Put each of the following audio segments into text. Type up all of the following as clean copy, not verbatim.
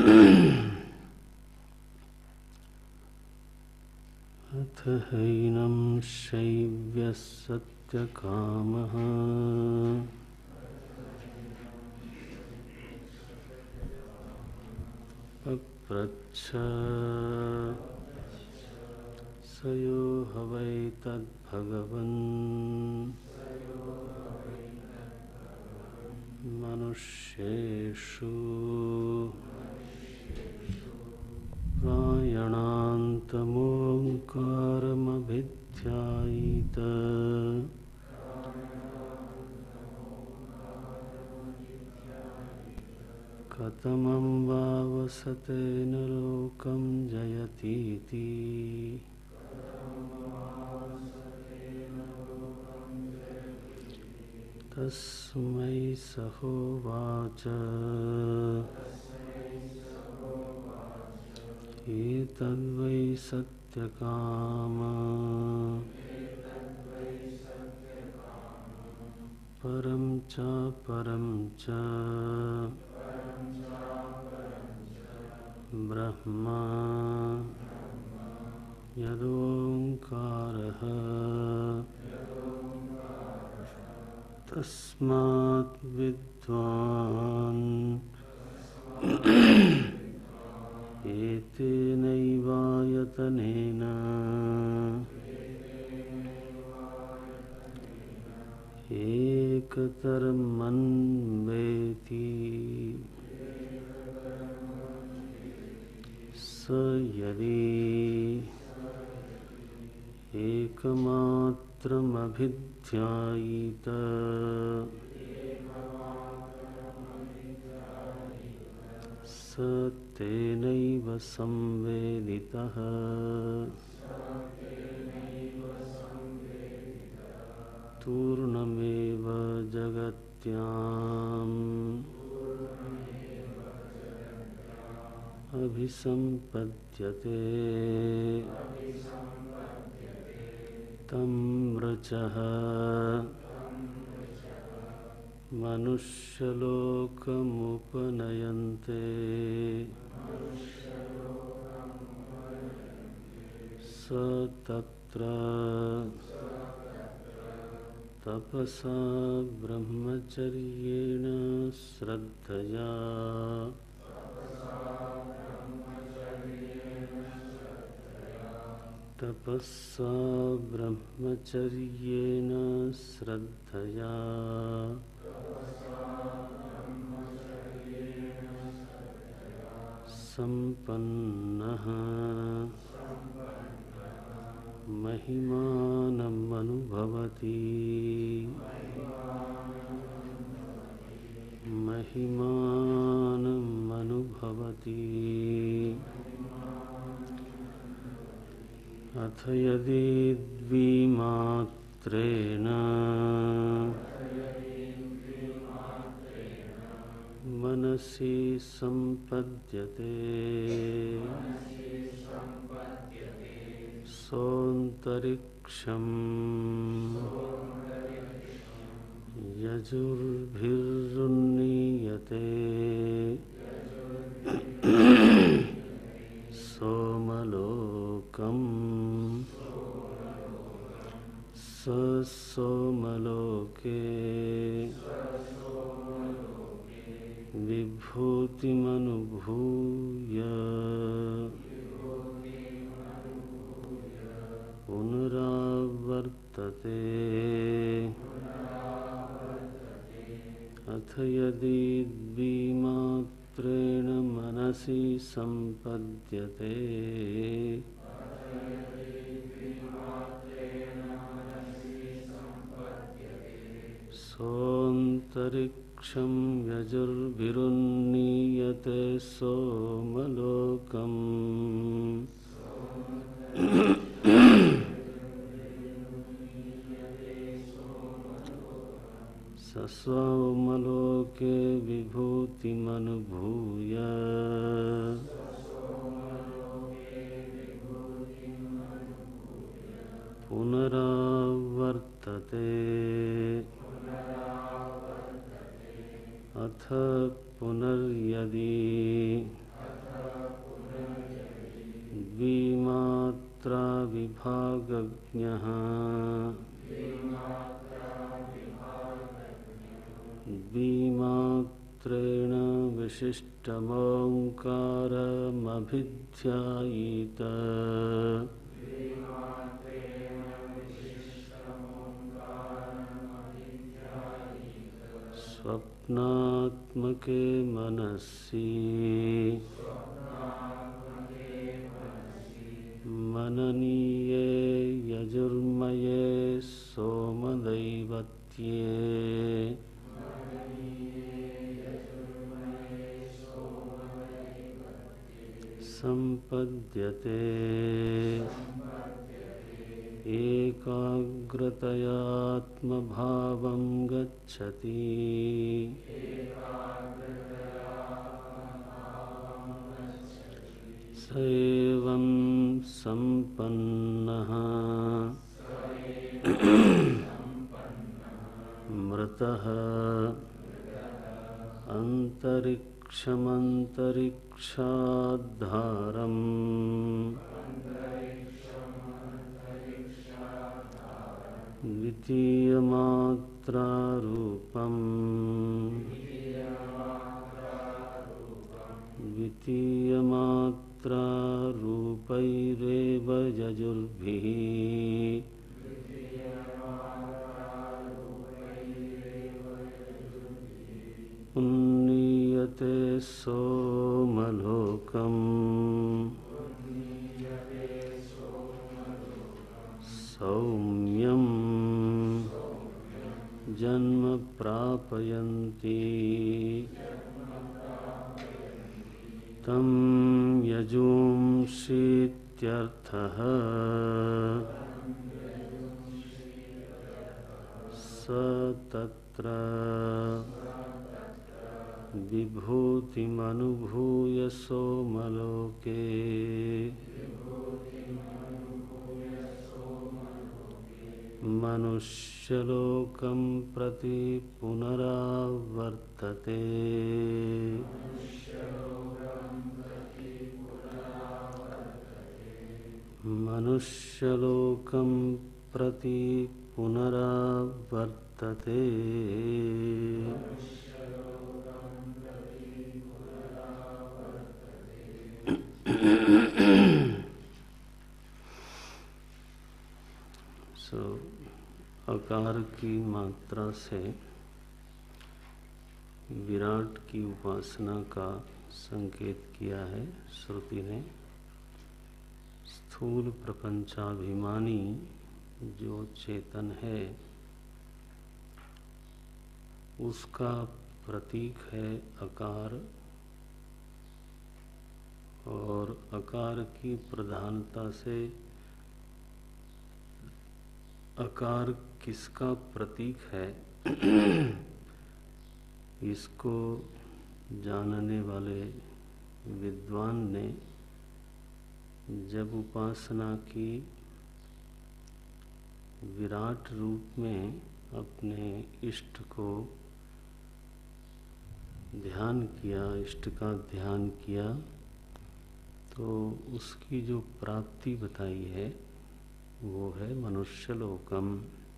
अथ हैनं शैव्यः सत्यकामः पप्रच्छ स यो ह वै तद्भगवन् मनुष्येषु प्रायणान्तमोङ्कारमभिध्यायेत कथमं वावसतेन लोकं जयतीति तस्मै स होवाच एतद्वै सत्यकाम परं च ब्रह्म यदोङ्कारः तस्मात् विद्वान् एतेनैवायतनेन एकतरमन्वेति स यदि एकमात्रमभिध्यायेत स तेनैव संवेदितः तूर्णमेव जगत्याम् अभिसम्पद्यते तं ऋचः मनुष्यलोकमुपनयन्ते स तत्र तपसा ब्रह्मचर्येण श्रद्धया तपसा ब्रह्मचर्येण श्रद्धया सम्पन्नः महिमानमनुभवति अथ यदि द्विमात्रेण मनसि सम्पद्यते सोऽन्तरिक्षं यजुर्भिरुन्नीयते सोमलोकम् स सोमलोके विभूतिमनुभूय पुनरावर्तते अथ यदि द्विमात्रेण मनसि सम्पद्यते सोऽन्तरिक्षं यजुर्भिरुन्नीयते सोमलोकम् स सोमलोके विभूतिमनुभूय पुनरावर्तते अथ पुनर्यदि विभागज्ञः द्विमात्रेण विशिष्टमोङ्कारमभिध्यायेत स्वप्नात्मके मनसि मननीये यजुर्मये सोमदैवत्ये सम्पद्यते एकाग्रतयात्मभावं गच्छति स एवं सम्पन्नः मृतः अन्तरिक्षमन्तरिक्षाद्धारम् द्वितीयमात्रारूपम् द्वितीयमात्रारूपैरेव यजुर्भिः उन्नीयते सोमलोकम् सौम्यं जन्म प्रापयन्ति तं यजुंषीत्यर्थः स तत्र विभूतिमनुभूय सोमलोके मनुष्यलोकं प्रति पुनरावर्तते मनुष्यलोकं प्रति पुनरावर्तते अकार की मात्रा से विराट की उपासना का संकेत किया है श्रुति ने। स्थूल प्रपंचाभिमानी जो चेतन है उसका प्रतीक है आकार, और आकार की प्रधानता से आकार किसका प्रतीक है इसको जानने वाले विद्वान ने जब उपासना की विराट रूप में अपने इष्ट को ध्यान किया, इष्ट का ध्यान किया, तो उसकी जो प्राप्ति बताई है वो है मनुष्यलोकम।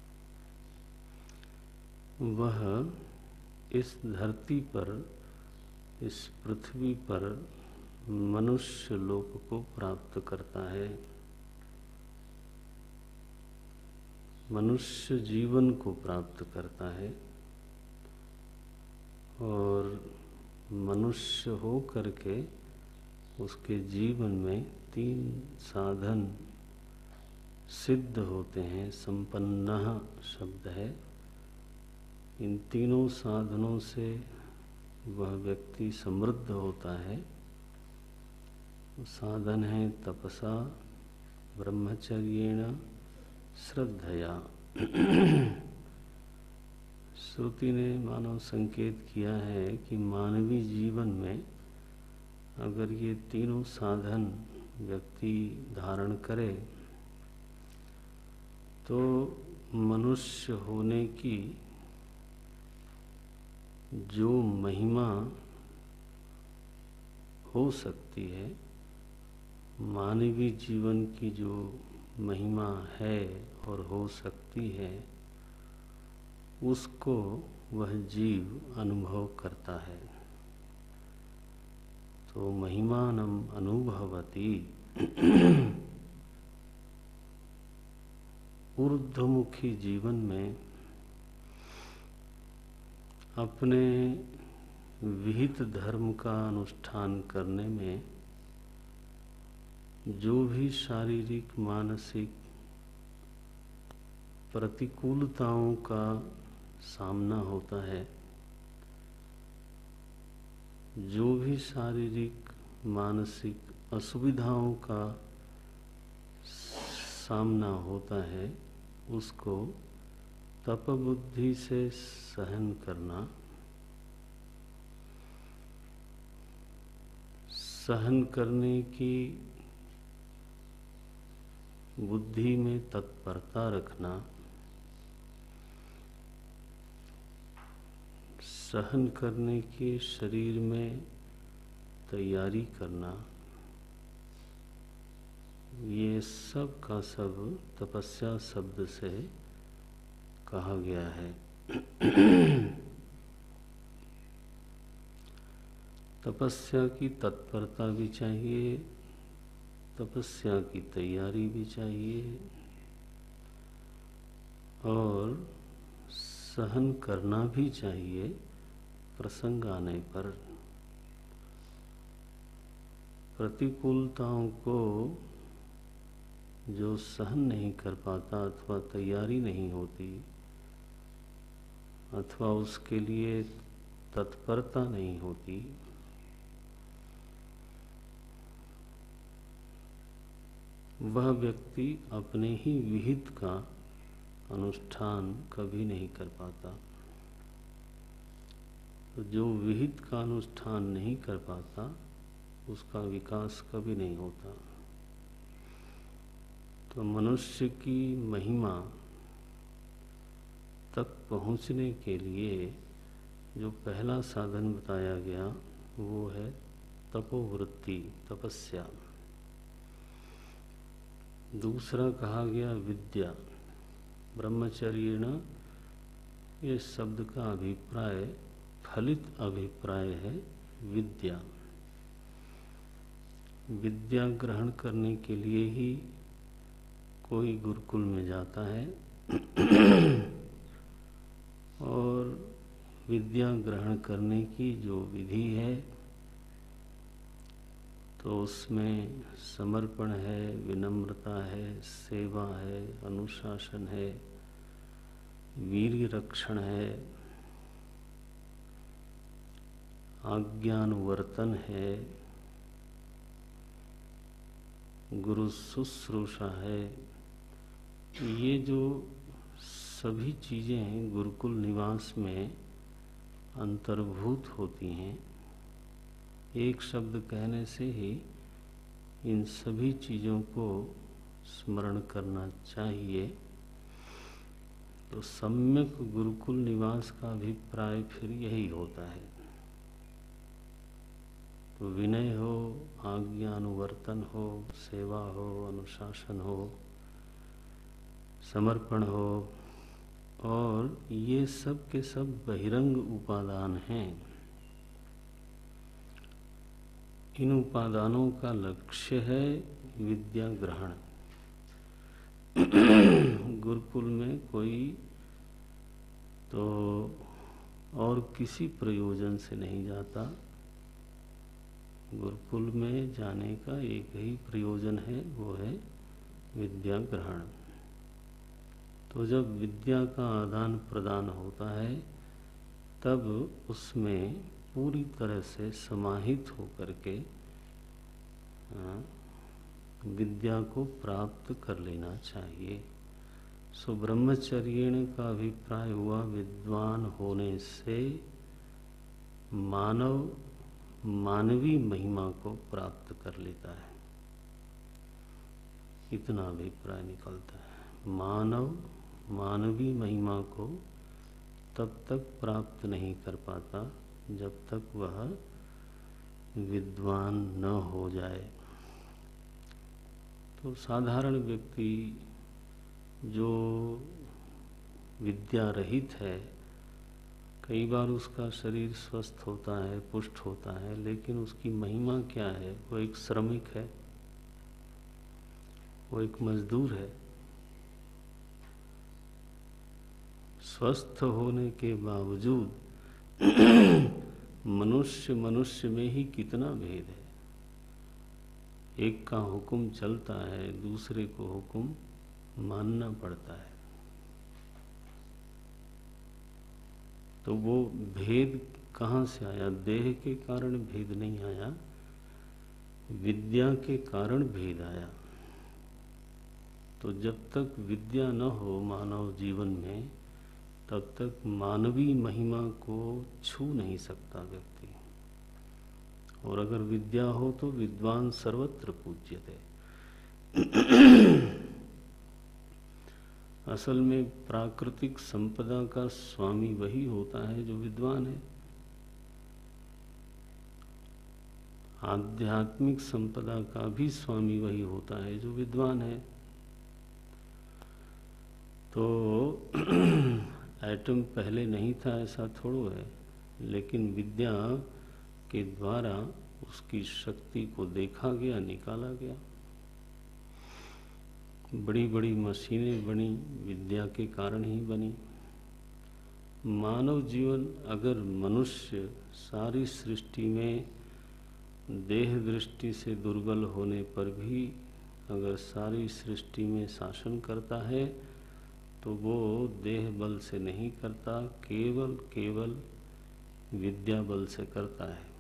वह इस धरती पर, इस पृथ्वी पर मनुष्य लोक को प्राप्त करता है, मनुष्य जीवन को प्राप्त करता है, और मनुष्य हो करके उसके जीवन में 3 साधन सिद्ध होते हैं। संपन्नः शब्द है। इन तीनों साधनों से वह व्यक्ति समृद्ध होता है। साधन है तपसा, ब्रह्मचर्येण, श्रद्धया। श्रुति ने मानव संकेत किया है कि मानवीय जीवन में अगर ये तीनों साधन व्यक्ति धारण करे तो मनुष्य होने की जो महिमा हो सकती है, मानवीय जीवन की जो महिमा है और हो सकती है, उसको वह जीव अनुभव करता है। तो महिमानम अनुभवति ऊर्ध्वमुखी जीवन में अपने विहित धर्म का अनुष्ठान करने में जो भी शारीरिक मानसिक प्रतिकूलताओं का सामना होता है, जो भी शारीरिक मानसिक असुविधाओं का सामना होता है, उसको तप बुद्धि से सहन करना, सहन करने की बुद्धि में तत्परता रखना, सहन करने के शरीर में तैयारी करना, ये सब का सब तपस्या शब्द से कहा गया है। तपस्या की तत्परता भी चाहिए, तपस्या की तैयारी भी चाहिए और सहन करना भी चाहिए प्रसंग आने पर। प्रतिकूलताओं को जो सहन नहीं कर पाता अथवा तैयारी नहीं होती अथवा उसके लिए तत्परता नहीं होती, वह व्यक्ति अपने ही विहित का अनुष्ठान कभी नहीं कर पाता। तो जो विहित का अनुष्ठान नहीं कर पाता उसका विकास कभी नहीं होता। तो मनुष्य की महिमा तक पहुँचने के लिए जो पहला साधन बताया गया वो है तपोवृत्ति, तपस्या। दूसरा कहा गया विद्या। ब्रह्मचर्येण, ये शब्द का अभिप्राय, फलित अभिप्राय है विद्या। विद्या ग्रहण करने के लिए ही कोई गुरुकुल में जाता है और विद्या ग्रहण करने की जो विधि है तो उसमें समर्पण है, विनम्रता है, सेवा है, अनुशासन है, वीर्य रक्षण है, आज्ञानुवर्तन है, गुरु शुश्रूषा है। ये जो सभी चीज़ें गुरुकुल निवास में अंतर्भूत होती हैं, एक शब्द कहने से ही इन सभी चीज़ों को स्मरण करना चाहिए। तो सम्यक गुरुकुल निवास का अभिप्राय फिर यही होता है। तो विनय हो, आज्ञानुवर्तन हो, सेवा हो, अनुशासन हो, समर्पण हो, और ये सब के सब बहिरंग उपादान हैं। इन उपादानों का लक्ष्य है विद्या ग्रहण। गुरुकुल में कोई तो और किसी प्रयोजन से नहीं जाता। गुरुकुल में जाने का एक ही प्रयोजन है, वो है विद्या ग्रहण। तो जब विद्या का आदान प्रदान होता है तब उसमें पूरी तरह से समाहित होकर के विद्या को प्राप्त कर लेना चाहिए। सो ब्रह्मचर्येण का अभिप्राय हुआ विद्वान होने से मानव मानवी महिमा को प्राप्त कर लेता है, इतना अभिप्राय निकलता है। मानव मानवी महिमा को तब तक प्राप्त नहीं कर पाता जब तक वह विद्वान न हो जाए। तो साधारण व्यक्ति जो विद्या रहित है, कई बार उसका शरीर स्वस्थ होता है, पुष्ट होता है, लेकिन उसकी महिमा क्या है? वो एक श्रमिक है, वो एक मजदूर है। स्वस्थ होने के बावजूद मनुष्य मनुष्य में ही कितना भेद है। एक का हुक्म चलता है, दूसरे को हुक्म मानना पड़ता है। तो वो भेद कहाँ से आया? देह के कारण भेद नहीं आया, विद्या के कारण भेद आया। तो जब तक विद्या न हो मानव जीवन में, तब तक मानवीय महिमा को छू नहीं सकता व्यक्ति। और अगर विद्या हो तो विद्वान सर्वत्र पूज्यते। असल में प्राकृतिक संपदा का स्वामी वही होता है जो विद्वान है। आध्यात्मिक संपदा का भी स्वामी वही होता है जो विद्वान है। तो एटम पहले नहीं था ऐसा थोड़ा है, लेकिन विद्या के द्वारा उसकी शक्ति को देखा गया, निकाला गया। बड़ी बड़ी मशीनें बनी, विद्या के कारण ही बनी। मानव जीवन, अगर मनुष्य सारी सृष्टि में देह दृष्टि से दुर्बल होने पर भी अगर सारी सृष्टि में शासन करता है, तो वो देह बल से नहीं करता, केवल विद्या बल से करता है।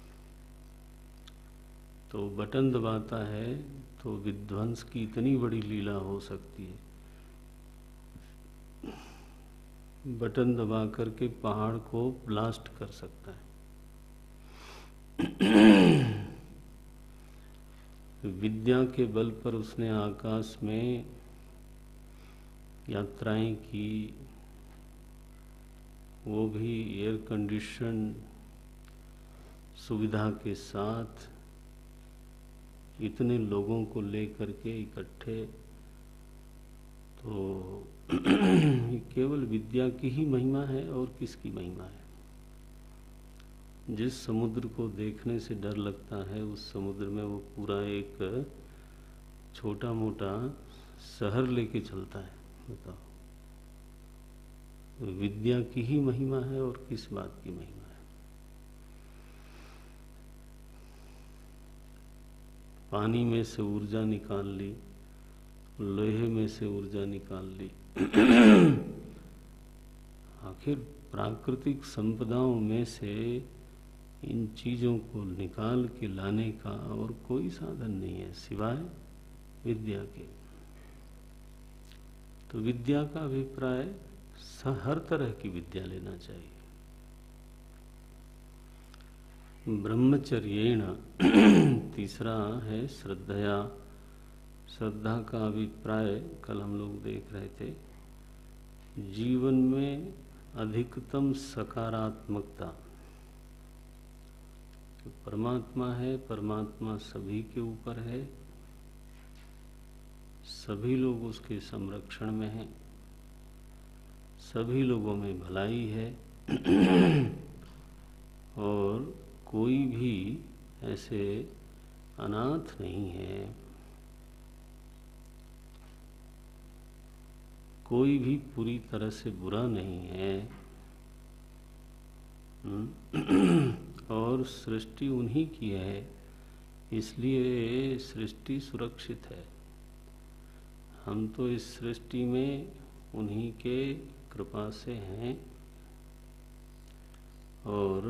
तो बटन दबाता है तो विध्वंस की इतनी बड़ी लीला हो सकती है। बटन दबा करके पहाड़ को ब्लास्ट कर सकता है। विद्या के बल पर उसने आकाश में यात्राएं की, वो भी एयर कंडीशन सुविधा के साथ, इतने लोगों को लेकर के इकट्ठे। तो ये केवल विद्या की ही महिमा है, और किसकी महिमा है? जिस समुद्र को देखने से डर लगता है, उस समुद्र में वो पूरा एक छोटा मोटा शहर लेके चलता है। बताओ, विद्या की ही महिमा है, और किस बात की महिमा है? पानी में से ऊर्जा निकाल ली, लोहे में से ऊर्जा निकाल ली। आखिर प्राकृतिक संपदाओं में से इन चीजों को निकाल के लाने का और कोई साधन नहीं है सिवाय विद्या के। तो विद्या का अभिप्राय हर तरह की विद्या लेना चाहिए। ब्रह्मचर्येण तीसरा है श्रद्धया। श्रद्धा का अभिप्राय कल हम लोग देख रहे थे, जीवन में अधिकतम सकारात्मकता। परमात्मा है, परमात्मा सभी के ऊपर है, सभी लोग उसके संरक्षण में हैं, सभी लोगों में भलाई है, और कोई भी ऐसे अनाथ नहीं है, कोई भी पूरी तरह से बुरा नहीं है। और सृष्टि उन्हीं की है, इसलिए सृष्टि सुरक्षित है। हम तो इस सृष्टि में उन्हीं के कृपा से हैं, और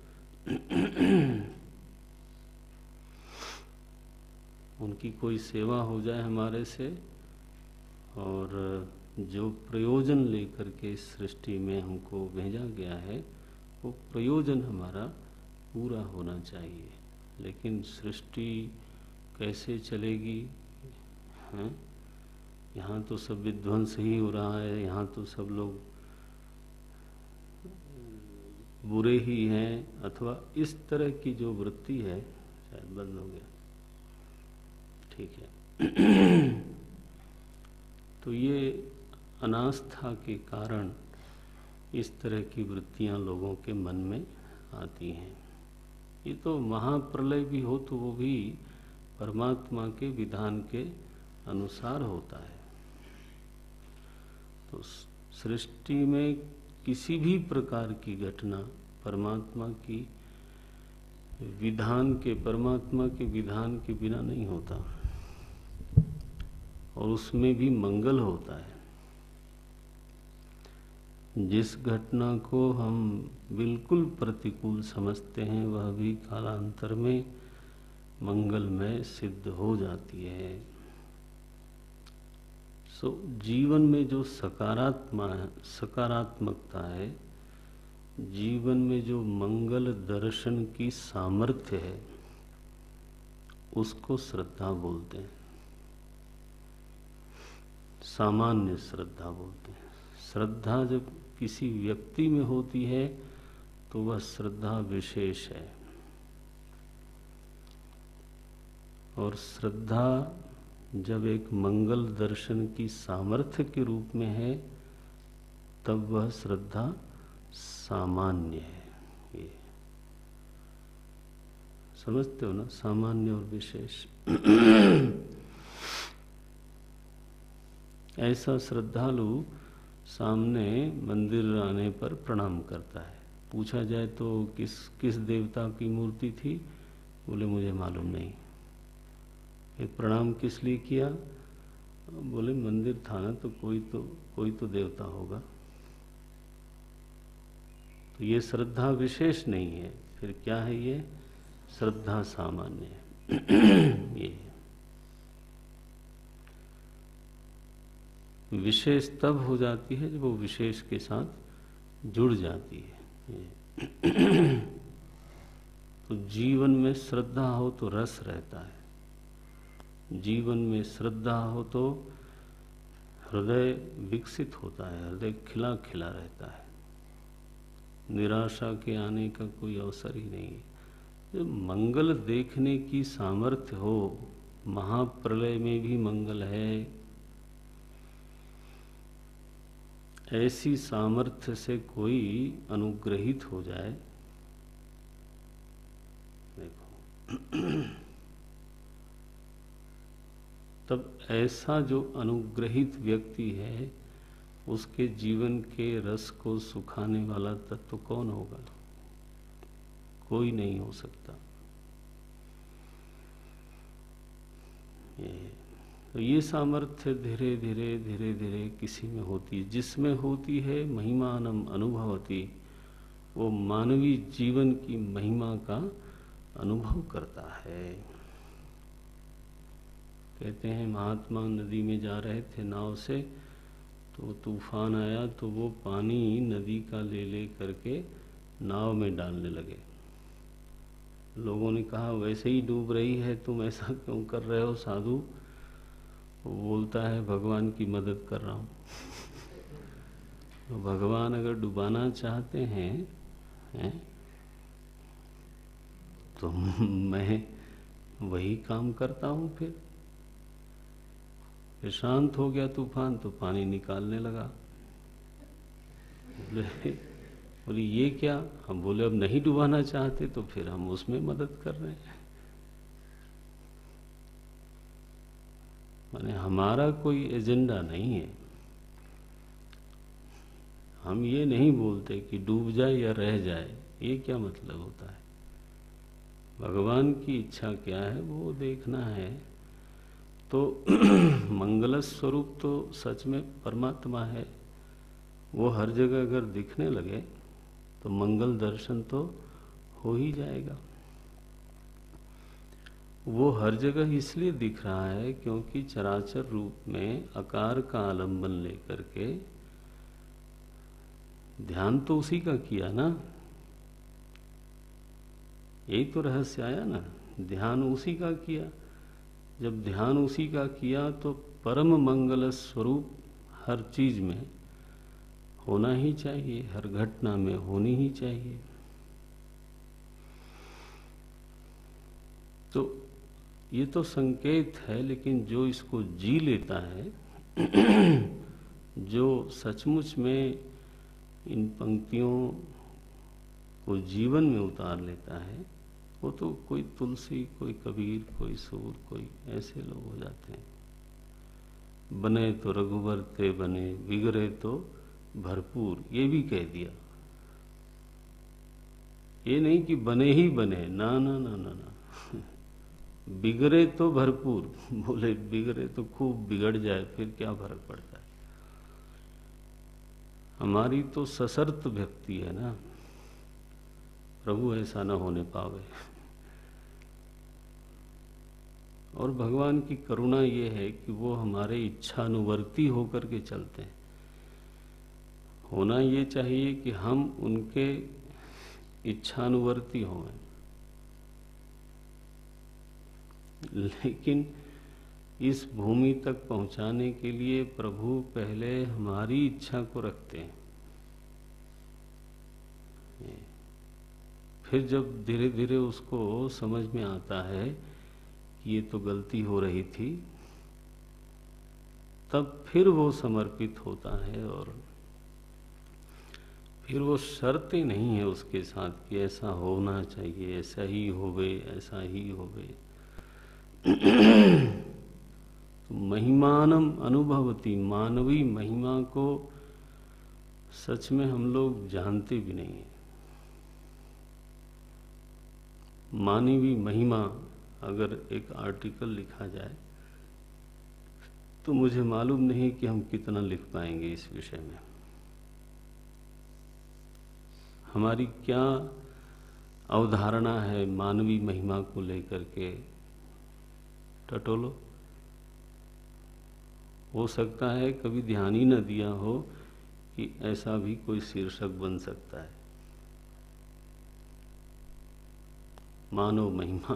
उनकी कोई सेवा हो जाए हमारे से, और जो प्रयोजन लेकर के इस सृष्टि में हमको भेजा गया है, वो प्रयोजन हमारा पूरा होना चाहिए। लेकिन सृष्टि कैसे चलेगी? हैं? यहाँ तो सब विध्वंस ही हो रहा है, यहाँ तो सब लोग बुरे ही हैं, अथवा इस तरह की जो वृत्ति है, शायद बंद हो गया, ठीक है। तो ये अनास्था के कारण इस तरह की वृत्तियां लोगों के मन में आती हैं। ये तो महाप्रलय भी हो तो वो भी परमात्मा के विधान के अनुसार होता है। तो सृष्टि में किसी भी प्रकार की घटना परमात्मा के विधान के बिना नहीं होता, और उसमें भी मंगल होता है। जिस घटना को हम बिल्कुल प्रतिकूल समझते हैं वह भी कालांतर में मंगलमय सिद्ध हो जाती है। सो जीवन में जो सकारात्मकता है, जीवन में जो मंगल दर्शन की सामर्थ्य है, उसको श्रद्धा बोलते हैं, सामान्य श्रद्धा बोलते हैं। श्रद्धा जब किसी व्यक्ति में होती है तो वह श्रद्धा विशेष है, और श्रद्धा जब एक मंगल दर्शन की सामर्थ्य के रूप में है तब वह श्रद्धा सामान्य है। ये समझते हो ना, सामान्य और विशेष। ऐसा श्रद्धालु सामने मंदिर आने पर प्रणाम करता है। पूछा जाए तो किस देवता की मूर्ति थी, बोले मुझे मालूम नहीं। एक प्रणाम किस लिए किया, बोले मंदिर था ना, तो कोई तो देवता होगा। तो ये श्रद्धा विशेष नहीं है, फिर क्या है? ये श्रद्धा सामान्य है। ये विशेष तब हो जाती है जब वो विशेष के साथ जुड़ जाती है। तो जीवन में श्रद्धा हो तो रस रहता है, जीवन में श्रद्धा हो तो हृदय विकसित होता है, हृदय खिला खिला रहता है, निराशा के आने का कोई अवसर ही नहीं है। जब मंगल देखने की सामर्थ्य हो, महाप्रलय में भी मंगल है, ऐसी सामर्थ्य से कोई अनुग्रहित हो जाए, देखो तब ऐसा जो अनुग्रहित व्यक्ति है उसके जीवन के रस को सुखाने वाला तत्व कौन होगा? कोई नहीं हो सकता। तो ये सामर्थ्य धीरे धीरे किसी में होती है। जिसमें होती है महिमानम अनुभवती, वो मानवीय जीवन की महिमा का अनुभव करता है। कहते हैं महात्मा नदी में जा रहे थे नाव से, तो तूफान आया तो वो पानी नदी का ले करके नाव में डालने लगे। लोगों ने कहा वैसे ही डूब रही है, तुम ऐसा क्यों कर रहे हो साधु? वो बोलता है भगवान की मदद कर रहा हूँ। तो भगवान अगर डुबाना चाहते हैं तो मैं वही काम करता हूँ। फिर शांत हो गया तूफान तो पानी निकालने लगा। बोले ये क्या? हम बोले अब नहीं डुबाना चाहते तो फिर हम उसमें मदद कर रहे हैं। माने हमारा कोई एजेंडा नहीं है। हम ये नहीं बोलते कि डूब जाए या रह जाए, ये क्या मतलब होता है? भगवान की इच्छा क्या है वो देखना है। तो मंगल स्वरूप तो सच में परमात्मा है, वो हर जगह अगर दिखने लगे तो मंगल दर्शन तो हो ही जाएगा। वो हर जगह इसलिए दिख रहा है क्योंकि चराचर रूप में आकार का आलंबन लेकर के ध्यान तो उसी का किया ना, यही तो रहस्य आया ना, ध्यान उसी का किया। जब ध्यान उसी का किया तो परम मंगल स्वरूप हर चीज में होना ही चाहिए, हर घटना में होनी ही चाहिए। तो ये तो संकेत है, लेकिन जो इसको जी लेता है, जो सचमुच में इन पंक्तियों को जीवन में उतार लेता है, वो तो कोई तुलसी, कोई कबीर, कोई सूर, कोई ऐसे लोग हो जाते हैं। बने तो रघुवर ते बने, बिगड़े तो भरपूर, ये भी कह दिया। ये नहीं कि बने ही बने, ना ना ना ना ना, बिगड़े तो भरपूर। बोले बिगड़े तो खूब बिगड़ जाए, फिर क्या फर्क पड़ता है। हमारी तो सशर्त भक्ति है ना, प्रभु ऐसा न होने पावे। और भगवान की करुणा ये है कि वो हमारे इच्छानुवर्ती होकर के चलते हैं। होना ये चाहिए कि हम उनके इच्छानुवर्ती हों, लेकिन इस भूमि तक पहुंचाने के लिए प्रभु पहले हमारी इच्छा को रखते हैं। फिर जब धीरे धीरे उसको समझ में आता है कि ये तो गलती हो रही थी, तब फिर वो समर्पित होता है। और फिर वो शर्तें नहीं है उसके साथ कि ऐसा होना चाहिए, ऐसा ही होवे, ऐसा ही होवे। तो महिमानम अनुभवती, मानवी महिमा को सच में हम लोग जानते भी नहीं है। मानवी महिमा अगर एक आर्टिकल लिखा जाए तो मुझे मालूम नहीं कि हम कितना लिख पाएंगे इस विषय में। हमारी क्या अवधारणा है मानवी महिमा को लेकर के, टटोलो। हो सकता है कभी ध्यान ही न दिया हो कि ऐसा भी कोई शीर्षक बन सकता है, मानव महिमा।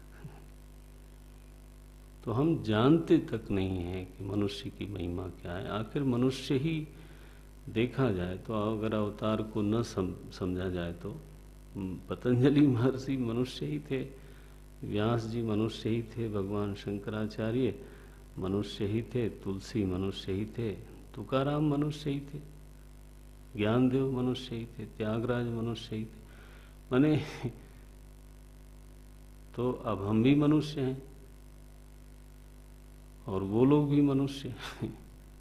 तो हम जानते तक नहीं हैं कि मनुष्य की महिमा क्या है। आखिर मनुष्य ही देखा जाए तो, अगर अवतार को न समझा जाए तो, पतंजलि महर्षि मनुष्य ही थे, व्यास जी मनुष्य ही थे, भगवान शंकराचार्य मनुष्य ही थे, तुलसी मनुष्य ही थे, तुकाराम मनुष्य ही थे, ज्ञानदेव मनुष्य ही थे, त्यागराज मनुष्य ही थे। माने तो अब हम भी मनुष्य हैं और वो लोग भी मनुष्य हैं।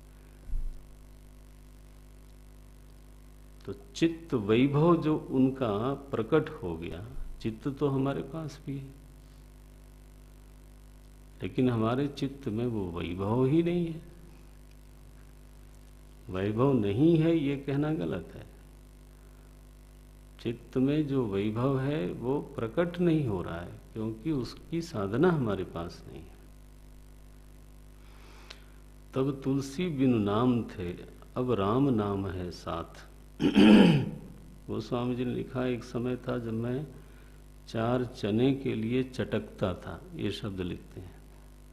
तो चित्त वैभव जो उनका प्रकट हो गया, चित्त तो हमारे पास भी है, लेकिन हमारे चित्त में वो वैभव ही नहीं है। वैभव नहीं है ये कहना गलत है। चित्त में जो वैभव है वो प्रकट नहीं हो रहा है, क्योंकि उसकी साधना हमारे पास नहीं है। तब तुलसी बिनु नाम थे, अब राम नाम है साथ। गोस्वामी जी ने लिखा, एक समय था जब मैं 4 चने के लिए चटकता था, ये शब्द लिखते हैं।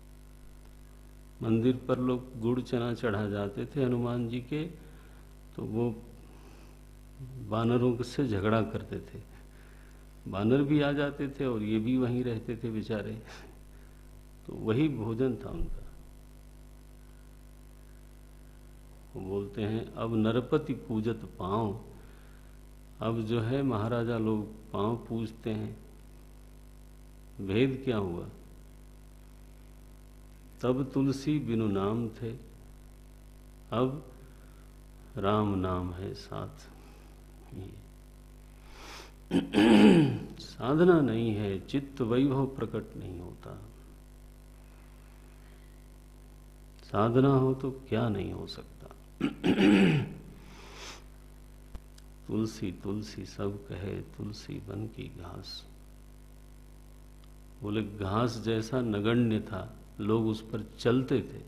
मंदिर पर लोग गुड़ चना चढ़ा जाते थे हनुमान जी के, तो वो बानरों से झगड़ा करते थे। बानर भी आ जाते थे और ये भी वहीं रहते थे बेचारे, तो वही भोजन था उनका। वो बोलते हैं, अब नरपति पूजत पांव, अब जो है महाराजा लोग पांव पूजते हैं। भेद क्या हुआ? तब तुलसी बिनु नाम थे, अब राम नाम है साथ। साधना नहीं है, चित्त वैभव प्रकट नहीं होता। साधना हो तो क्या नहीं हो सकता। तुलसी तुलसी सब कहे, तुलसी बन की घास। बोले घास जैसा नगण्य था, लोग उस पर चलते थे।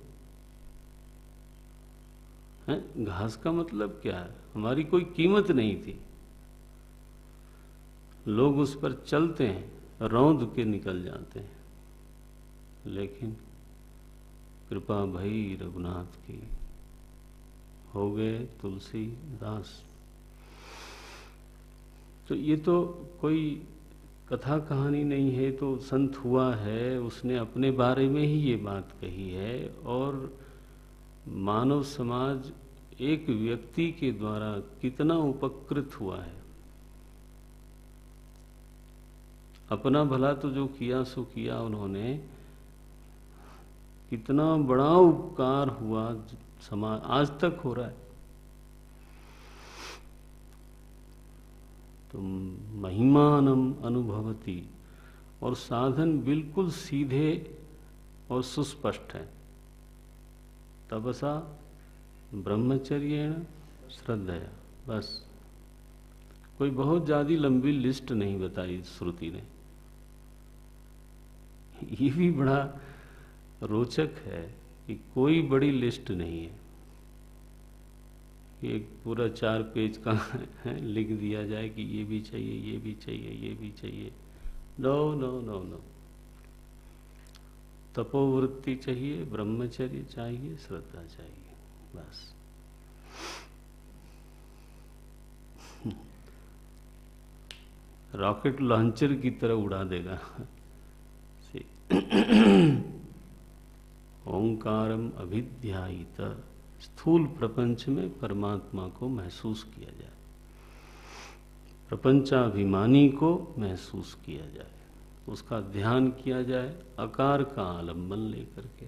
हैं? घास का मतलब क्या है? हमारी कोई कीमत नहीं थी, लोग उस पर चलते हैं, रौंद के निकल जाते हैं। लेकिन कृपा भई रघुनाथ की, हो गए तुलसीदास। तो ये तो कोई कथा कहानी नहीं है तो संत हुआ है, उसने अपने बारे में ही ये बात कही है, और मानव समाज एक व्यक्ति के द्वारा कितना उपकृत हुआ है। अपना भला तो जो किया सो किया उन्होंने, कितना बड़ा उपकार हुआ समाज, आज तक हो रहा है। तो महिमानम अनुभवती, और साधन बिल्कुल सीधे और सुस्पष्ट है। तपसा ब्रह्मचर्येण श्रद्धया, बस कोई बहुत ज्यादा लंबी लिस्ट नहीं बताई श्रुति ने। ये भी बड़ा रोचक है कि कोई बड़ी लिस्ट नहीं है। एक पूरा 4 पेज का लिख दिया जाए कि ये भी चाहिए, ये भी चाहिए, ये भी चाहिए। नो नो नो नो, तपोवृत्ति चाहिए, ब्रह्मचर्य चाहिए, श्रद्धा चाहिए, बस। रॉकेट लॉन्चर की तरह उड़ा देगा। ओंकारम अभिध्यायित, स्थूल प्रपंच में परमात्मा को महसूस किया जाए, प्रपंचाभिमानी को महसूस किया जाए, उसका ध्यान किया जाए आकार का आलंबन लेकर के।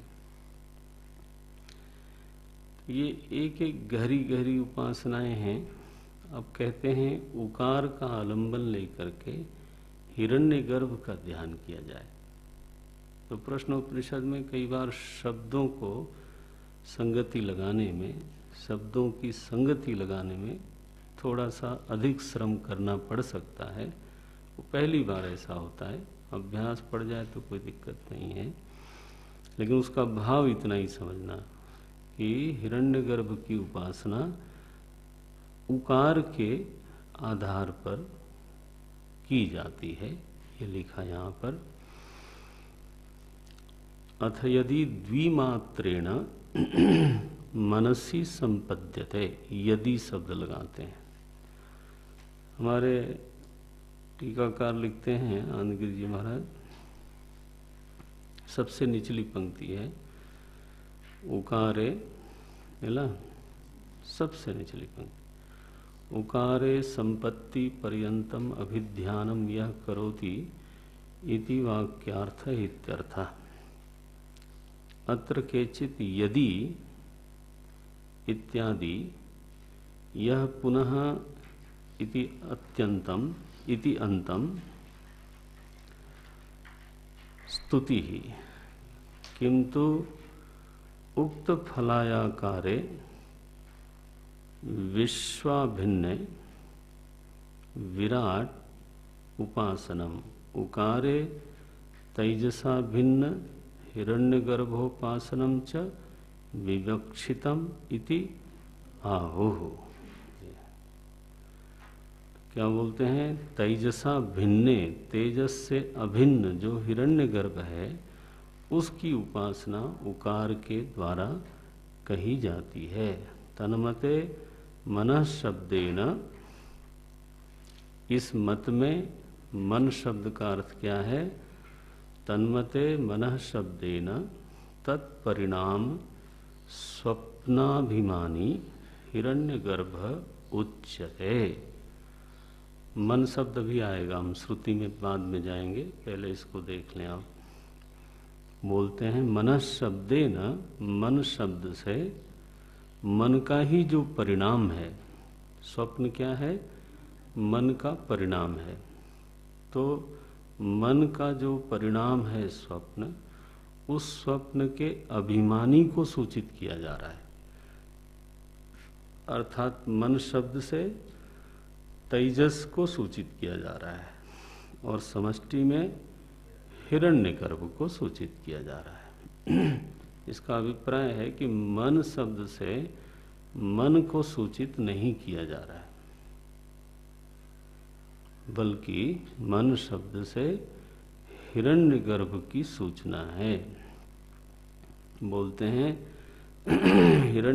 ये एक एक गहरी गहरी उपासनाएं हैं। अब कहते हैं उकार का आलंबन लेकर के हिरण्यगर्भ का ध्यान किया जाए। तो प्रश्नोपनिषद में कई बार शब्दों को संगति लगाने में, शब्दों की संगति लगाने में थोड़ा सा अधिक श्रम करना पड़ सकता है। वो पहली बार ऐसा होता है, अभ्यास पड़ जाए तो कोई दिक्कत नहीं है, लेकिन उसका भाव इतना ही समझना कि हिरण्यगर्भ की उपासना उकार के आधार पर की जाती है। ये लिखा यहाँ पर, अथ यदि द्विमात्रेण मनसी संपद्यते, यदि शब्द लगाते हैं। हमारे टीकाकार लिखते हैं आनंदगिरी जी महाराज, सबसे निचली पंक्ति है उकारे, मिला, सबसे निचली पंक्ति, उकारे संपत्ति पर्यंतम अभिध्यानम यह करोति इति वाक्यार्थ इत्यर्थः। अत्र केचित यदि इत्यादि यह पुनः इति अत्यंतम इति अंतम स्तुति ही, किंतु उक्त फलायाकारे विश्वाभिन्ने विराट उपासनम उकारे तैजसा भिन्न हिरण्यगर्भोपासनम च विवक्षितम इति आहुः। क्या बोलते हैं? तैजसा भिन्ने, तेजस से अभिन्न जो हिरण्यगर्भ है उसकी उपासना उकार के द्वारा कही जाती है। तन्मते मनः शब्देन, इस मत में मन शब्द का अर्थ क्या है? तन्मते मनः शब्देन तत्परिणाम स्वप्नाभिमानी हिरण्यगर्भ उच्यते। मन शब्द भी आएगा, हम श्रुति में बाद में जाएंगे, पहले इसको देख लें आप। बोलते हैं मनः शब्देन, मन शब्द से मन का ही जो परिणाम है, स्वप्न क्या है? मन का परिणाम है। तो मन का जो परिणाम है स्वप्न, उस स्वप्न के अभिमानी को सूचित किया जा रहा है। अर्थात मन शब्द से तेजस को सूचित किया जा रहा है और समष्टि में हिरण्यगर्भ को सूचित किया जा रहा है। इसका अभिप्राय है कि मन शब्द से मन को सूचित नहीं किया जा रहा है, बल्कि मन शब्द से हिरण्यगर्भ की सूचना है। बोलते हैं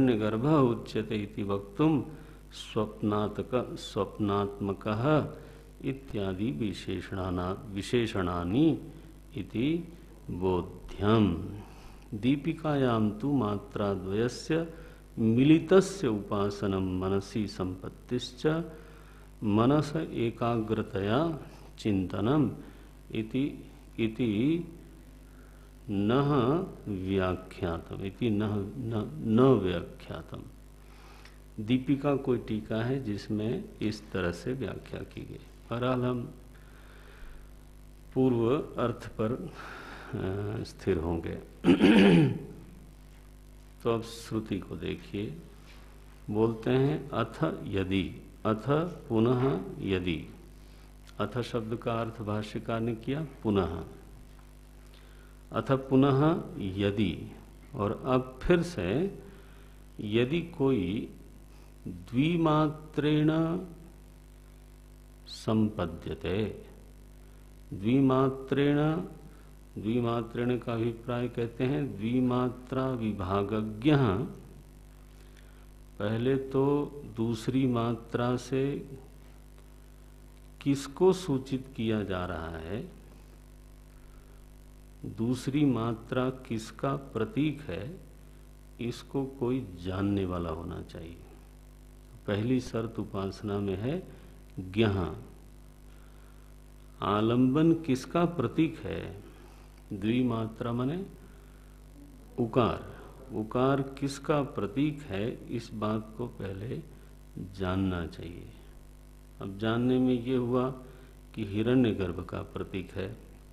हिरण्यगर्भ उच्यते इति वक्तुम स्वप्नात्मकः इत्यादि विशेषणानि इति बोध्यम। दीपिकायां तु मात्राद्वयस्य मिलितस्य उपासनं मनसि संपत्तिश्च मनस एकाग्रतया चिंतनम इति न व्याख्यातम इति न व्याख्यातम। दीपिका कोई टीका है जिसमें इस तरह से व्याख्या की गई। बहरहाल हम पूर्व अर्थ पर स्थिर होंगे। तो अब श्रुति को देखिए, बोलते हैं अथ यदि, अथ पुनः यदि। अथ शब्द का अर्थ भाष्यकार ने किया पुनः, अथ पुनः यदि, और अब फिर से यदि कोई द्विमात्रेण संपद्यते। द्विमात्रेण, द्विमात्रेण का अभिप्राय कहते हैं द्विमात्रा विभागज्ञ। पहले तो दूसरी मात्रा से किसको सूचित किया जा रहा है, दूसरी मात्रा किसका प्रतीक है, इसको कोई जानने वाला होना चाहिए। पहली शर्त उपासना में है ज्ञः। आलंबन किसका प्रतीक है, द्विमात्रा माने उकार, उकार किसका प्रतीक है, इस बात को पहले जानना चाहिए। अब जानने में ये हुआ कि हिरण्यगर्भ का प्रतीक है,